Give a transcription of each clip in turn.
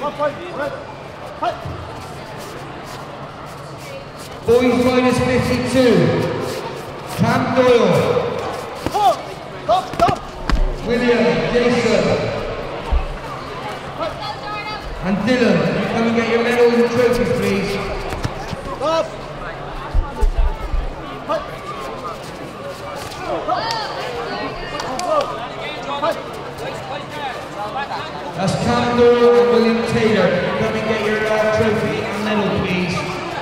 Boys minus 52. Cam Doyle. William, Jason. And Dylan, you come and get your medals and trophies, please. That's Cam Doyle and William Taylor. You come and get your trophy and medal, please.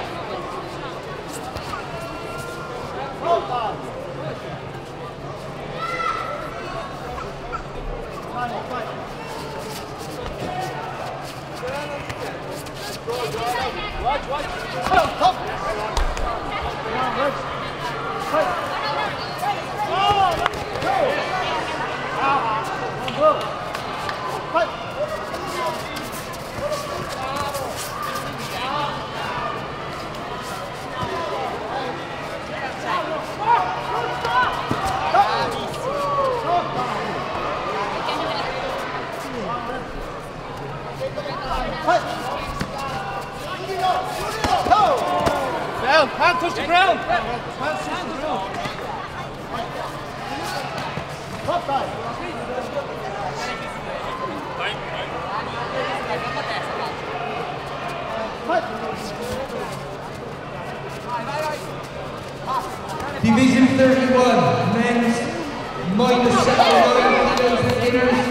Hand touch the ground! Hand touch the ground! Top guy! Division 31, men's minus 79 kilos and inners.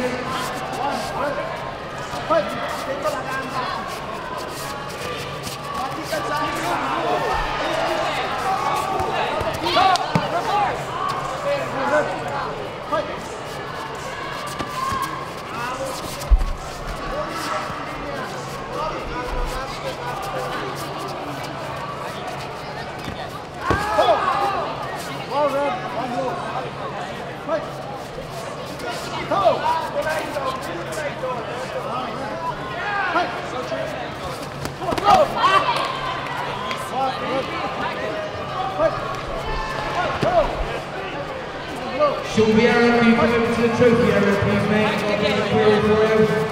Should we Aaron, can you come over to the trophy area, please, mate? I'll get the query for you.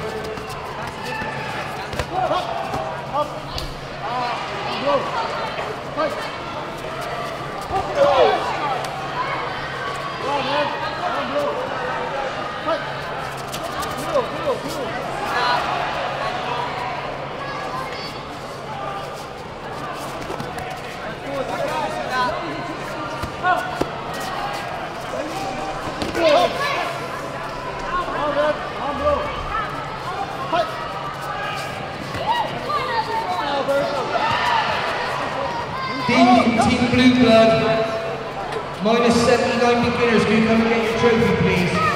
Team Blue Blood, minus 79 beginners, can you come and get your trophy, please?